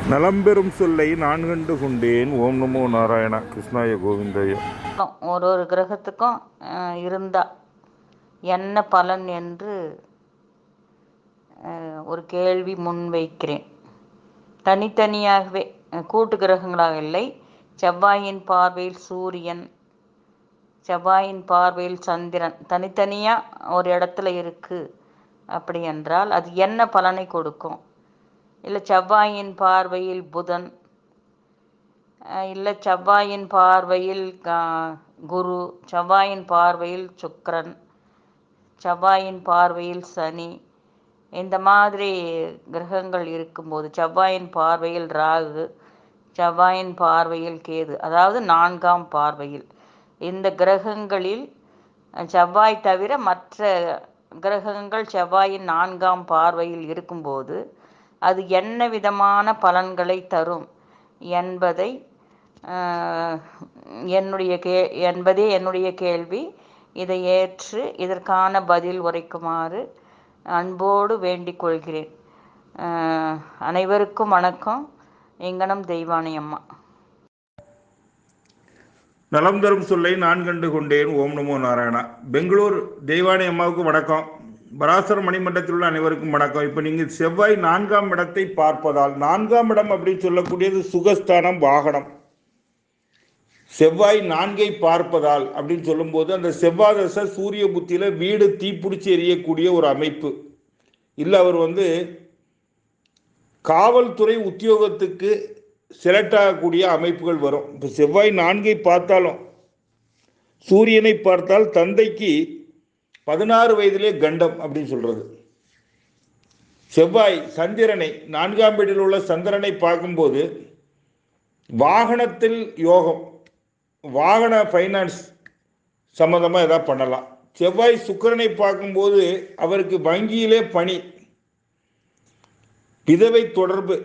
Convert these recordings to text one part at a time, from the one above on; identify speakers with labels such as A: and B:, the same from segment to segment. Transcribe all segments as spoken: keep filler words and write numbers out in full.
A: நலம்பெறும் சொல்லை நான் கண்டு கொண்டேன். ஓம் நமோ நாராயண கிருஷ்ணாய கோவிந்தாய.
B: ஒரு ஒரு கிரகத்துக்கும் இருந்தா என்ன பலன் என்று ஒரு கேள்வி முன்வைக்கிறேன். தனித்தனியாகவே, கூட்டு கிரகங்களாக இல்லை. செவ்வாயின் பார்வையில் சூரியன், செவ்வாயின் பார்வையில் சந்திரன் தனித்தனியாக ஒரு இடத்துல இருக்கு அப்படி என்றால் அது என்ன பலனை கொடுக்கும்? இல்லை செவ்வாயின் பார்வையில் புதன், இல்லை செவ்வாயின் பார்வையில் குரு, செவ்வாயின் பார்வையில் சுக்கிரன், செவ்வாயின் பார்வையில் சனி, இந்த மாதிரி கிரகங்கள் இருக்கும்போது, செவ்வாயின் பார்வையில் ராகு, செவ்வாயின் பார்வையில் கேது, அதாவது நான்காம் பார்வையில், இந்த கிரகங்களில் செவ்வாய் தவிர மற்ற கிரகங்கள் செவ்வாயின் நான்காம் பார்வையில் இருக்கும்போது அது என்ன விதமான பலன்களை தரும் என்பதை என்னுடைய கே என்பதே என்னுடைய கேள்வி. இதை ஏற்று இதற்கான பதில் உரைக்குமாறு அன்போடு வேண்டிக் கொள்கிறேன். அனைவருக்கும் வணக்கம். எங்கனம் தெய்வானை அம்மா.
A: நலம் தரும் சொல்லை நான் கண்டு கொண்டேன். ஓம் நமோ நாராயணா. பெங்களூர் தெய்வானை அம்மாவுக்கு வணக்கம். பராசர மணிமண்டலத்தில் உள்ள அனைவருக்கும் வணக்கம். இப்போ நீங்கள் செவ்வாய் நான்காம் இடத்தை பார்ப்பதால், நான்காம் இடம் அப்படின்னு சொல்லக்கூடியது சுகஸ்தானம், வாகனம். செவ்வாய் நான்கை பார்ப்பதால் அப்படின்னு சொல்லும்போது அந்த செவ்வாய் தசை சூரிய புத்தியில வீடு தீப்பிடிச்சு எரியக்கூடிய ஒரு அமைப்பு இல்லை. அவர் வந்து காவல்துறை உத்தியோகத்துக்கு செலக்ட் ஆகக்கூடிய அமைப்புகள் வரும். இப்போ செவ்வாய் நான்கை பார்த்தாலும், சூரியனை பார்த்தால் தந்தைக்கு பதினாறு வயதிலே கண்டம் அப்படின்னு சொல்றது. செவ்வாய் சந்திரனை, நான்காம் வீட்டில் உள்ள சந்திரனை பார்க்கும்போது வாகனத்தில் யோகம், வாகன ஃபைனான்ஸ் சம்பந்தமாக ஏதாவது பண்ணலாம். செவ்வாய் சுக்கிரனை பார்க்கும்போது அவருக்கு வங்கியிலே பணி, விதவை தொடர்பு,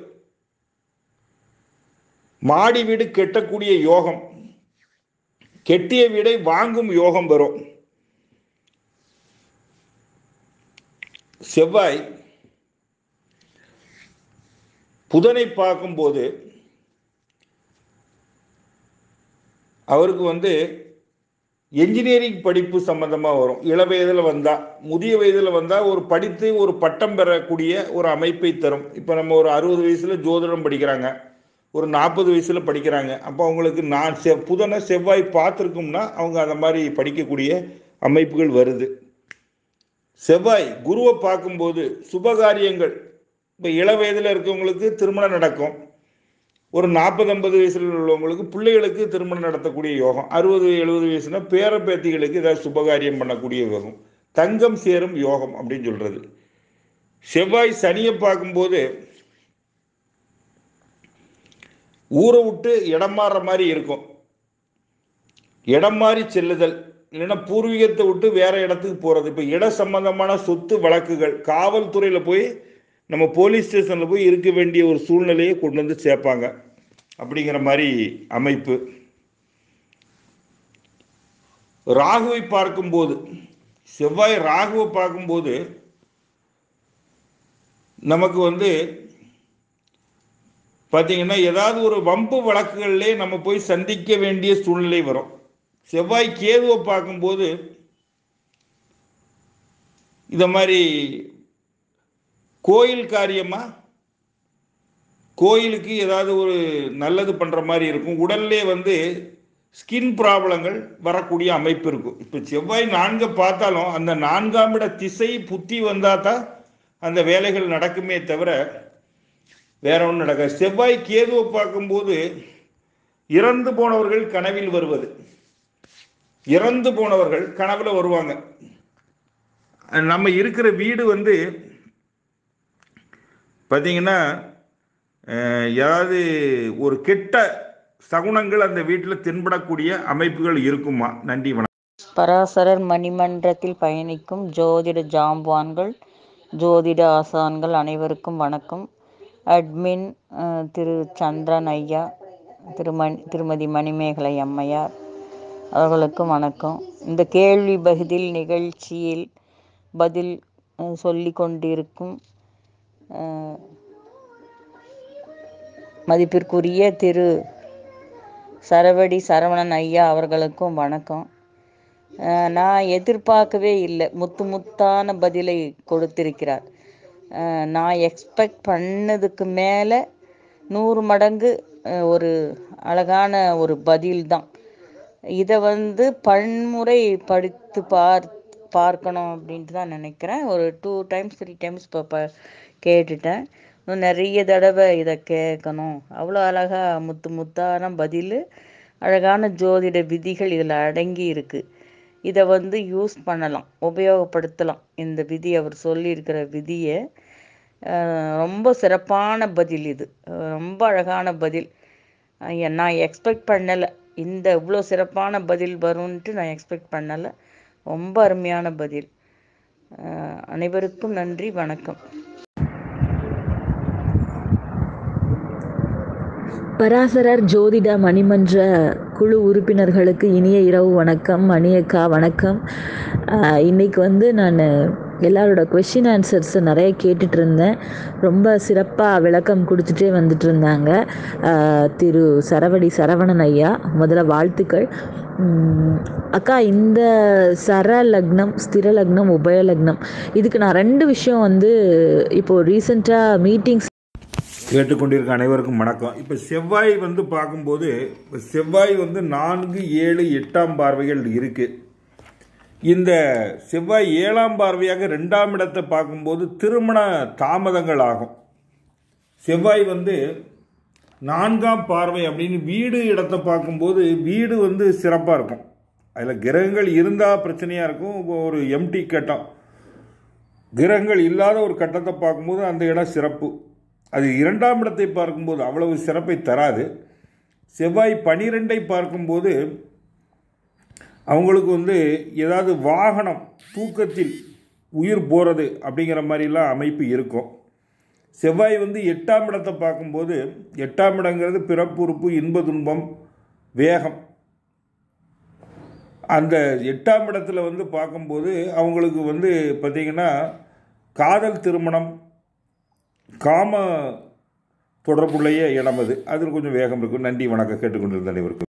A: மாடி வீடு கெட்டக்கூடிய யோகம், கெட்டிய வீடை வாங்கும் யோகம் வரும். செவ்வாய் புதனை பார்க்கும்போது அவருக்கு வந்து என்ஜினியரிங் படிப்பு சம்பந்தமாக வரும். இள வயதில் வந்தால், முதிய வயதில் வந்தால் ஒரு படித்து ஒரு பட்டம் பெறக்கூடிய ஒரு அமைப்பை தரும். இப்போ நம்ம ஒரு அறுபது வயசில் ஜோதிடம் படிக்கிறாங்க, ஒரு நாற்பது வயசில் படிக்கிறாங்க. அப்போ அவங்களுக்கு நான் செ புதனை செவ்வாய் பார்த்துருக்கோம்னா அவங்க அந்த மாதிரி படிக்கக்கூடிய அமைப்புகள் வருது. செவ்வாய் குருவை பார்க்கும்போது சுபகாரியங்கள், இப்போ இள வயதில் இருக்கவங்களுக்கு திருமணம் நடக்கும். ஒரு நாற்பது ஐம்பது வயசில் உள்ளவங்களுக்கு பிள்ளைகளுக்கு திருமணம் நடத்தக்கூடிய யோகம். அறுபது எழுபது வயசுனா பேர பேத்திகளுக்கு ஏதாவது சுபகாரியம் பண்ணக்கூடிய யோகம், தங்கம் சேரும் யோகம் அப்படின்னு சொல்றது. செவ்வாய் சனியை பார்க்கும்போது ஊரை விட்டு இடம் மாறுற மாதிரி இருக்கும், இடம் மாறி செல்லுதல், இல்லைன்னா பூர்வீகத்தை விட்டு வேற இடத்துக்கு போறது. இப்போ இட சம்பந்தமான சொத்து வழக்குகள், காவல்துறையில் போய் நம்ம போலீஸ் ஸ்டேஷனில் போய் இருக்க வேண்டிய ஒரு சூழ்நிலையை கொண்டு வந்து சேர்ப்பாங்க அப்படிங்கிற மாதிரி அமைப்பு. ராகுவை பார்க்கும்போது, செவ்வாய் ராகுவை பார்க்கும்போது நமக்கு வந்து பார்த்தீங்கன்னா ஏதாவது ஒரு வம்பு வழக்குகளிலே நம்ம போய் சந்திக்க வேண்டிய சூழ்நிலை வரும். செவ்வாய் கேதுவை பார்க்கும்போது இந்த மாதிரி கோயில் காரியமா, கோயிலுக்கு ஏதாவது ஒரு நல்லது பண்ற மாதிரி இருக்கும். உடல்லே வந்து ஸ்கின் ப்ராப்ளங்கள் வரக்கூடிய அமைப்பு இருக்கும். இப்போ செவ்வாய் நான்கு பார்த்தாலும் அந்த நான்காம் இட திசை புத்தி வந்தா தான் அந்த வேலைகள் நடக்குமே தவிர வேற ஒன்றும் நடக்காது. செவ்வாய் கேதுவை பார்க்கும்போது இறந்து போனவர்கள் கனவில் வருவது, இறந்து போனவர்கள் கனவுல வருவாங்க. நம்ம இருக்கிற வீடு வந்து பார்த்தீங்கன்னா ஏதாவது ஒரு கெட்ட சகுனங்கள் அந்த வீட்டில் தென்படக்கூடிய அமைப்புகள் இருக்குமா? நன்றி, வணக்கம்.
B: பராசரர் மணிமன்றத்தில் பயணிக்கும் ஜோதிட ஜாம்பவான்கள், ஜோதிட ஆசான்கள் அனைவருக்கும் வணக்கம். அட்மின் திரு சந்திரன் ஐயா, திருமணி திருமதி மணிமேகலை அம்மையார் அவர்களுக்கும் வணக்கம். இந்த கேள்வி பதில் நிகழ்ச்சியில் பதில் சொல்லி கொண்டிருக்கும் மதிப்பிற்குரிய திரு சரவடி சரவணன் ஐயா அவர்களுக்கும் வணக்கம். நான் எதிர்பார்க்கவே இல்லை, முத்து முத்தான பதிலை கொடுத்திருக்கிறார். நான் எக்ஸ்பெக்ட் பண்ணதுக்கு மேலே நூறு மடங்கு ஒரு அழகான ஒரு பதில் தான். இதை வந்து பன்முறை படித்து பார் பார்க்கணும் அப்படின்ட்டு தான் நினைக்கிறேன். ஒரு டூ டைம்ஸ் த்ரீ டைம்ஸ் இப்போ ப கேட்டுட்டேன். இன்னும் நிறைய தடவை இதை கேட்கணும். அவ்வளோ அழகாக முத்து முத்தான பதில், அழகான ஜோதிட விதிகள் இதில் அடங்கி இருக்குது. இதை வந்து யூஸ் பண்ணலாம், உபயோகப்படுத்தலாம். இந்த விதி, அவர் சொல்லியிருக்கிற விதியை ரொம்ப சிறப்பான பதில். இது ரொம்ப அழகான பதில். நான் எக்ஸ்பெக்ட் பண்ணலை, இந்த இவ்வளோ சிறப்பான பதில் வரும்ன்ட்டு நான் எக்ஸ்பெக்ட் பண்ணலை. ரொம்ப அருமையான பதில். அனைவருக்கும் நன்றி, வணக்கம்.
C: பராசரர் ஜோதிட மணிமன்ற குழு உறுப்பினர்களுக்கு இனிய இரவு வணக்கம். மணியக்கா வணக்கம். இன்றைக்கி வந்து நான் எல்லாரோட கொஷின் ஆன்சர்ஸை நிறைய கேட்டுட்டு இருந்தேன். ரொம்ப சிறப்பாக விளக்கம் கொடுத்துட்டே வந்துட்டு இருந்தாங்க திரு சரவடி சரவணன் ஐயா. முதல்ல வாழ்த்துக்கள் அக்கா. இந்த சர லக்னம், ஸ்திர லக்னம், உபய லக்னம், இதுக்கு நான் ரெண்டு விஷயம் வந்து இப்போது ரீசெண்டாக மீட்டிங்ஸ்
A: கேட்டுக்கொண்டிருக்க அனைவருக்கும் வணக்கம். இப்போ செவ்வாய் வந்து பார்க்கும்போது, இப்போ செவ்வாய் வந்து நான்கு ஏழு எட்டாம் பார்வைகள் இருக்குது. இந்த செவ்வாய் ஏழாம் பார்வையாக ரெண்டாம் இடத்தை பார்க்கும்போது திருமண தாமதங்கள் ஆகும். செவ்வாய் வந்து நான்காம் பார்வை அப்படின்னு வீடு இடத்தை பார்க்கும்போது வீடு வந்து சிறப்பாக இருக்கும். அதில் கிரகங்கள் இருந்தால் பிரச்சனையாக இருக்கும். ஒரு எம்டி கட்டம், கிரகங்கள் இல்லாத ஒரு கட்டத்தை பார்க்கும்போது அந்த இடம் சிறப்பு. அது இரண்டாம் இடத்தை பார்க்கும்போது அவ்வளவு சிறப்பை தராது. செவ்வாய் பனிரெண்டை பார்க்கும்போது அவங்களுக்கு வந்து ஏதாவது வாகனம், தூக்கத்தில் உயிர் போகிறது அப்படிங்கிற மாதிரிலாம் அமைப்பு இருக்கும். செவ்வாய் வந்து எட்டாம் இடத்தை பார்க்கும்போது, எட்டாம் இடங்கிறது பிறப்புறுப்பு, இன்ப துன்பம், வேகம். அந்த எட்டாம் இடத்துல வந்து பார்க்கும்போது அவங்களுக்கு வந்து பார்த்திங்கன்னா காதல், திருமணம், காம தொடர்புடைய இடம் அது. அதில் கொஞ்சம் வேகம் இருக்கும். நன்றி, வணக்கம். கேட்டுக்கொண்டிருந்த அனைவருக்கும்.